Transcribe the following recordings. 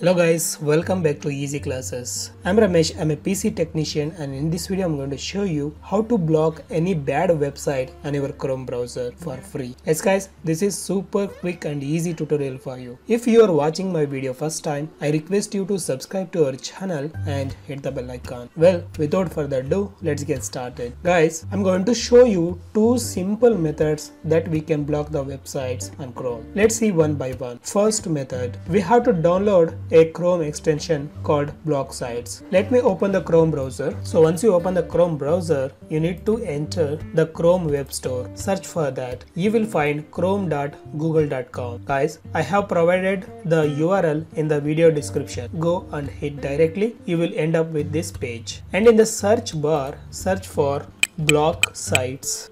Hello guys, welcome back to Easy Classes. I'm Ramesh, I'm a PC technician, and in this video I'm going to show you how to block any bad website on your Chrome browser for free. Yes guys, this is super quick and easy tutorial for you. If you are watching my video first time, I request you to subscribe to our channel and hit the bell icon. Well, without further ado, let's get started. Guys, I'm going to show you two simple methods that we can block the websites on Chrome. Let's see one by one. First method, we have to download a Chrome extension called block sites. Let me open the Chrome browser. So once you open the Chrome browser, you need to enter the Chrome web store. Search for that. You will find chrome.google.com. Guys, I have provided the URL in the video description. Go and hit directly. You will end up with this page. And in the search bar, search for block sites.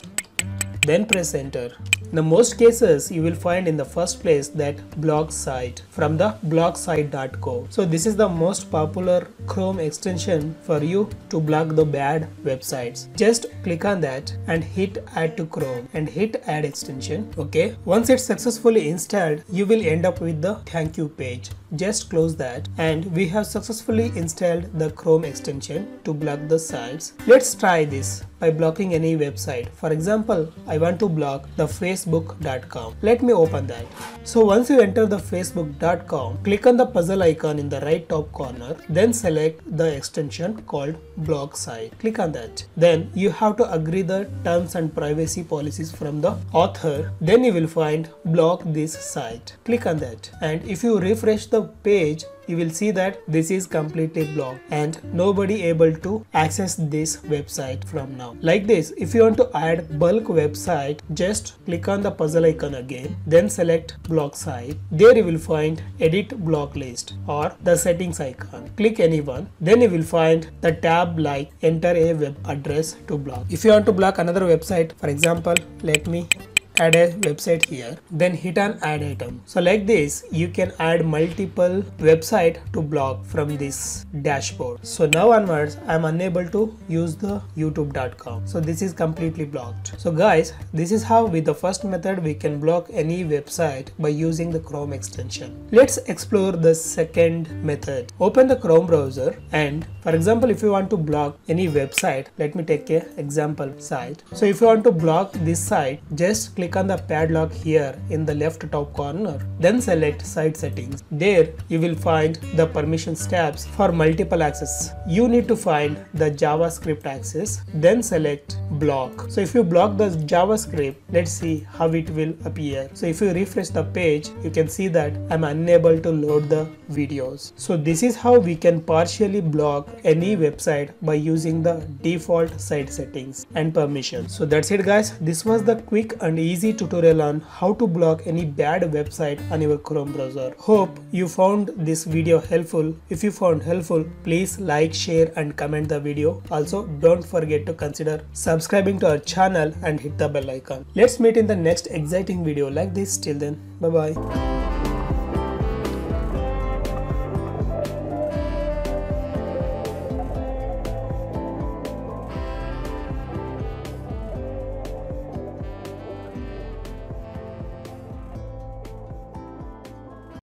Then press enter. In the most cases, you will find in the first place that block site from the blocksite.co. So this is the most popular Chrome extension for you to block the bad websites. Just click on that and hit add to Chrome and hit add extension. Okay. Once it's successfully installed, you will end up with the thank you page. Just close that and we have successfully installed the Chrome extension to block the sites. Let's try this by blocking any website. For example, I want to block the facebook.com. Let me open that. So once you enter the facebook.com, click on the puzzle icon in the right top corner, then select the extension called block site. Click on that. Then you have to agree the terms and privacy policies from the author. Then you will find block this site. Click on that. And if you refresh the page, you will see that this is completely blocked and nobody able to access this website from now. Like this, if you want to add bulk website, just click on the puzzle icon again, then select block site. There you will find edit block list or the settings icon. Click any one. Then you will find the tab like enter a web address to block. If you want to block another website, for example, let me add a website here, then hit on add item. So like this, you can add multiple website to block from this dashboard. So now onwards, I'm unable to use the youtube.com. So this is completely blocked. So guys, this is how with the first method we can block any website by using the Chrome extension. Let's explore the second method. Open the Chrome browser and for example, if you want to block any website, let me take an example site. So if you want to block this site, just click on the padlock here in the left top corner, then select site settings. There you will find the permissions tabs for multiple access. You need to find the JavaScript access, then select block. So if you block the JavaScript, let's see how it will appear. So if you refresh the page, you can see that I'm unable to load the videos. So this is how we can partially block any website by using the default site settings and permissions. So that's it guys. This was the quick and easy tutorial on how to block any bad website on your Chrome browser. Hope you found this video helpful. If you found helpful, please like, share and comment the video. Also, don't forget to consider subscribing to our channel and hit the bell icon. Let's meet in the next exciting video like this. Till then, bye bye.